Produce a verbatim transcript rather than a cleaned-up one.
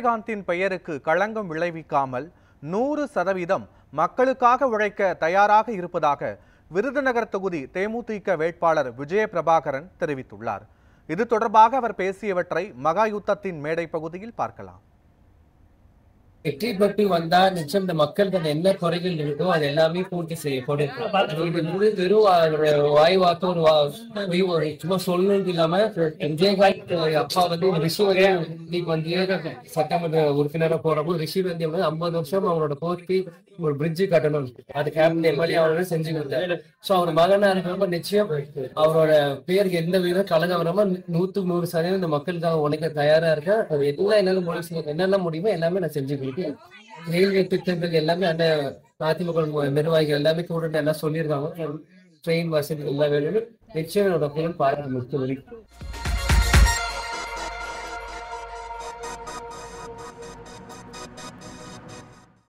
விஜயகாந்தின் பெயருக்கு களங்கம் விளைவிக்காமல் நூறு சதவீதம் மக்களுக்காக உழைக்க தயாராக இருப்பதாக விருதுநகர் தொகுதி தேமுதிக வேட்பாளர் விஜய பிரபாகரன் தெரிவித்துள்ளார். இது தொடர்பாக அவர் பேசியவற்றை மகா யுத்தத்தின் மேடை பகுதியில் பார்க்கலாம். வெற்றி பெற்று வந்தா நிச்சயம் இந்த மக்களுக்கு என்ன குறைகள் இருக்கோ அது எல்லாமே பூர்த்தி செய்யப்படும். வெறும் வாய் வாக்கு ஒரு சும்மா சொல்லுறது இல்லாம விஜயகாந்த் அப்பா வந்து ரிஷிவரே இன்னைக்கு வந்து சட்டமன்ற உறுப்பினராக போறப்போ ரிஷி வந்து ஐம்பது வருஷம் அவங்களோட போட்டி ஒரு பிரிட்ஜு கட்டணும், அது கேபினட் எம்எல்ஏ அவரோட செஞ்சு கொடுத்தாரு. ஸோ அவர் மகனா இருக்கிறப்ப நிச்சயம் அவரோட பேருக்கு எந்த விதம் கலங்க வராம நூத்துக்கு நூறு சதவீதம் இந்த மக்களுக்காக உழைக்க தயாரா இருக்கேன். அது எல்லாம் என்னால முடிவு என்னென்ன முடியுமோ எல்லாமே நான் செஞ்சு கொடுப்பேன். ரயில்வே திட்டங்கள் எல்லாமே அந்த அதிமுக நிர்வாகிகள் எல்லாமே கூட எல்லாம் சொல்லியிருக்காங்க. ட்ரெயின் வசதி எல்லா வேலையும் நிச்சயம் என்னோட பாராட்டு.